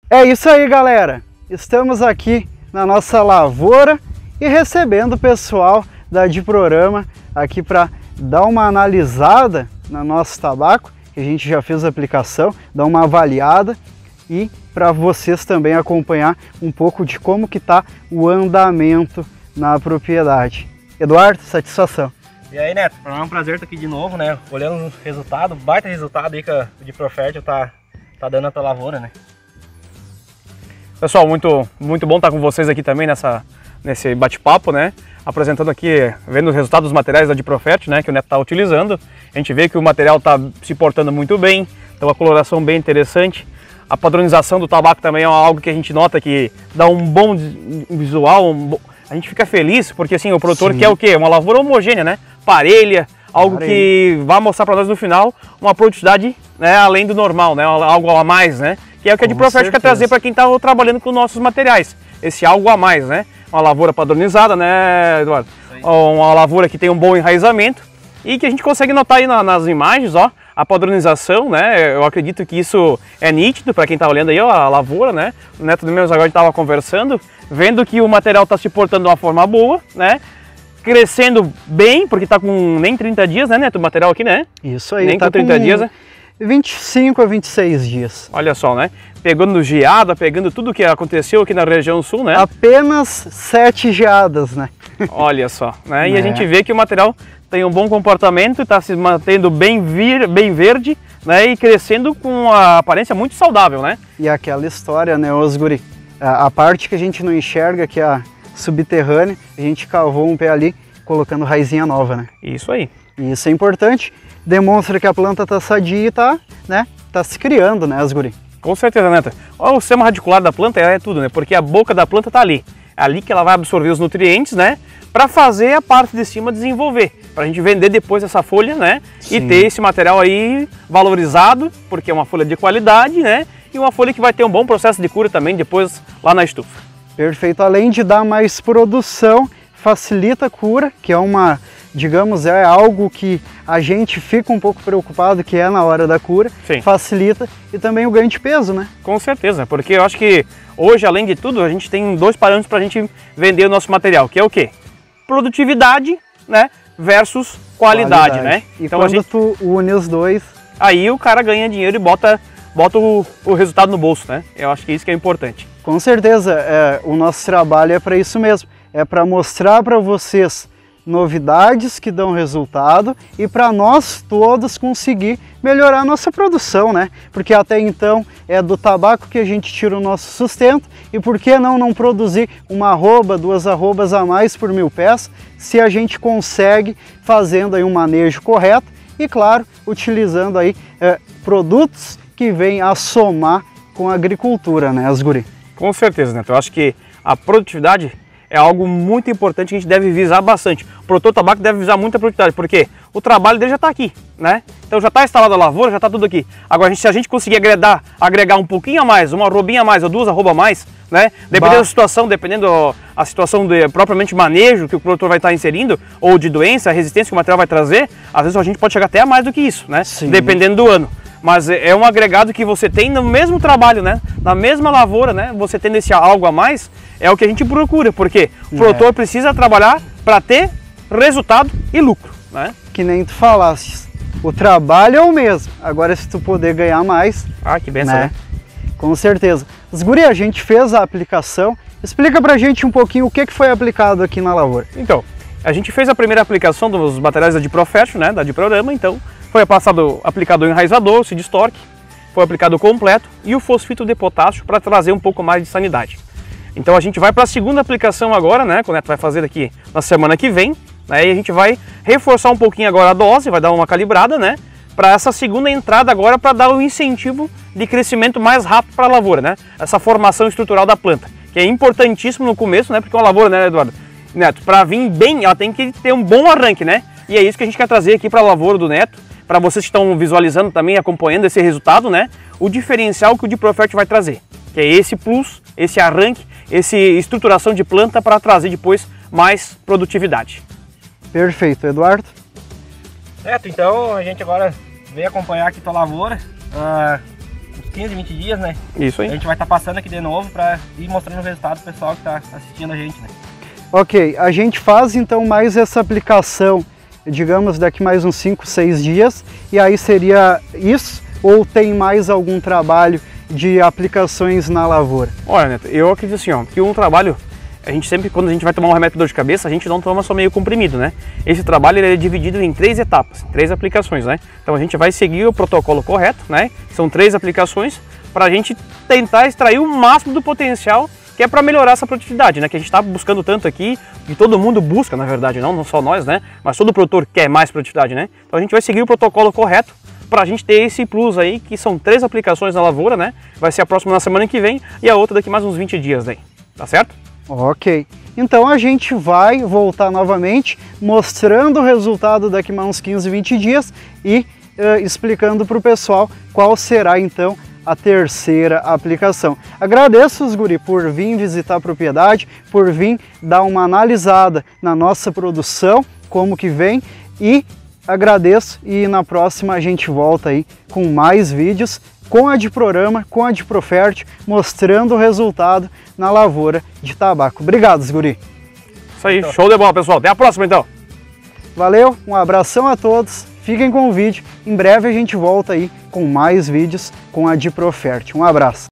É isso aí, galera. Estamos aqui na nossa lavoura e recebendo o pessoal da Diprorama aqui para dar uma analisada no nosso tabaco, que a gente já fez a aplicação, dar uma avaliada e para vocês também acompanhar um pouco de como que está o andamento na propriedade. Eduardo, satisfação. E aí, Neto, é um prazer estar aqui de novo, né? Olhando o resultado, baita resultado aí que o Diprofértil tá dando na tua lavoura, né? Pessoal, muito bom estar com vocês aqui também nesse bate-papo, né? Apresentando aqui, vendo os resultados dos materiais da Diprofértil, né? Que o Neto está utilizando. A gente vê que o material está se portando muito bem, então a coloração bem interessante. A padronização do tabaco também é algo que a gente nota que dá um bom visual, a gente fica feliz, porque assim, o produtor quer o quê? Uma lavoura homogênea, né? Parelha, algo que vai mostrar para nós no final uma produtividade, né, além do normal, né? Algo a mais, né? Que é o que a Diprofértil quer trazer para quem está trabalhando com nossos materiais. Esse algo a mais, né? Uma lavoura padronizada, né, Eduardo? Uma lavoura que tem um bom enraizamento e que a gente consegue notar aí nas imagens, ó, a padronização, né? Eu acredito que isso é nítido para quem está olhando aí, ó, a lavoura, né? O Neto do Meus agora estava conversando, vendo que o material está se portando de uma forma boa, né? Crescendo bem, porque está com nem 30 dias, né, Neto? O material aqui, né? Isso aí, nem tá com 30 dias, né? 25 a 26 dias. Olha só, né? Pegando geada, pegando tudo que aconteceu aqui na região sul, né? Apenas 7 geadas, né? Olha só, né? E a gente vê que o material tem um bom comportamento, está se mantendo bem verde, né? E crescendo com uma aparência muito saudável, né? E aquela história, né, Osguri? A parte que a gente não enxerga, que é a subterrânea, a gente cavou um pé ali, colocando raizinha nova, né? Isso aí. E isso é importante, demonstra que a planta está sadia e está, né, tá se criando, né, Osguri? Com certeza, Neto. O sistema radicular da planta é tudo, né? Porque a boca da planta está ali. É ali que ela vai absorver os nutrientes, né? Para fazer a parte de cima desenvolver. Para a gente vender depois essa folha, né? Sim. E ter esse material aí valorizado, porque é uma folha de qualidade, né? E uma folha que vai ter um bom processo de cura também depois lá na estufa. Perfeito. Além de dar mais produção, facilita a cura, que é uma, digamos, é algo que a gente fica um pouco preocupado, que é na hora da cura. Sim. Facilita e também o ganho de peso, né? Com certeza, porque eu acho que hoje, além de tudo, a gente tem 2 parâmetros para a gente vender o nosso material, que é o quê? Produtividade, né, versus qualidade, né? E então quando tu une os dois, aí o cara ganha dinheiro e bota o resultado no bolso, né? Eu acho que isso que é importante. Com certeza, o nosso trabalho é para isso mesmo, é para mostrar para vocês novidades que dão resultado e para nós todos conseguir melhorar a nossa produção, né? Porque até então é do tabaco que a gente tira o nosso sustento e por que não produzir uma arroba, 2 arrobas a mais por 1000 pés, se a gente consegue fazendo aí um manejo correto e, claro, utilizando aí produtos que vêm a somar com a agricultura, né, Osguri? Com certeza, Neto. Eu acho que a produtividade é algo muito importante que a gente deve visar bastante. O produtor de tabaco deve visar muita produtividade, porque o trabalho dele já está aqui, né? Então já está instalada a lavoura, já está tudo aqui. Agora, se a gente conseguir agregar um pouquinho a mais, uma arrobinha a mais ou 2 arrobas a mais, né? Dependendo da situação, dependendo da situação de propriamente manejo que o produtor vai estar inserindo, ou de doença, a resistência que o material vai trazer, às vezes a gente pode chegar até a mais do que isso, né? Sim. Dependendo do ano. Mas é um agregado que você tem no mesmo trabalho, né? Na mesma lavoura, né? Você tendo esse algo a mais, é o que a gente procura, porque o produtor precisa trabalhar para ter resultado e lucro, né? Que nem tu falaste, o trabalho é o mesmo, agora se tu poder ganhar mais... Ah, que benção, né? Com certeza. Osguri, a gente fez a aplicação, explica pra gente um pouquinho o que foi aplicado aqui na lavoura. Então, a gente fez a primeira aplicação dos materiais da Diprofértil, né? Da Diprorama, então... Foi aplicado o enraizador, o seed stock, foi aplicado o completo e o fosfito de potássio para trazer um pouco mais de sanidade. Então a gente vai para a segunda aplicação agora, né, que o Neto vai fazer aqui na semana que vem, né, e a gente vai reforçar um pouquinho agora a dose, vai dar uma calibrada, né, para essa segunda entrada agora para dar um incentivo de crescimento mais rápido para a lavoura, né, essa formação estrutural da planta, que é importantíssimo no começo, né, porque uma lavoura, né, Eduardo, Neto, para vir bem, ela tem que ter um bom arranque, né, e é isso que a gente quer trazer aqui para a lavoura do Neto, para vocês que estão visualizando também, acompanhando esse resultado, né? O diferencial que o Diprofértil vai trazer, que é esse plus, esse arranque, essa estruturação de planta para trazer depois mais produtividade. Perfeito, Eduardo. Certo, então a gente agora veio acompanhar aqui tua lavoura. 15, 20 dias, né? Isso aí. A gente vai estar passando aqui de novo para ir mostrando o resultado pro pessoal que está assistindo a gente, né? Ok, a gente faz então mais essa aplicação, digamos, daqui mais uns 5, 6 dias, e aí seria isso? Ou tem mais algum trabalho de aplicações na lavoura? Olha, Neto, eu acredito assim, ó, que um trabalho, a gente sempre, quando a gente vai tomar um remédio para dor de cabeça, a gente não toma só meio comprimido, né? Esse trabalho ele é dividido em 3 etapas, 3 aplicações, né? Então a gente vai seguir o protocolo correto, né? São 3 aplicações para a gente tentar extrair o máximo do potencial que é para melhorar essa produtividade, né? Que a gente está buscando tanto aqui, e todo mundo busca, na verdade, não só nós, né? Mas todo produtor quer mais produtividade, né? Então a gente vai seguir o protocolo correto para a gente ter esse plus aí, que são 3 aplicações na lavoura, né? Vai ser a próxima na semana que vem e a outra daqui mais uns 20 dias daí, tá certo? Ok, então a gente vai voltar novamente mostrando o resultado daqui mais uns 15, 20 dias e explicando para o pessoal qual será então a terceira aplicação. Agradeço os guri por vir visitar a propriedade, por vir dar uma analisada na nossa produção, como que vem, e agradeço, e na próxima a gente volta aí com mais vídeos com a Diprorama, com a Diprofert, mostrando o resultado na lavoura de tabaco. Obrigado, guri. Isso aí, show de bola, pessoal. Até a próxima então. Valeu, um abração a todos, fiquem com o vídeo. Em breve a gente volta aí com mais vídeos com a Diprofert. Um abraço.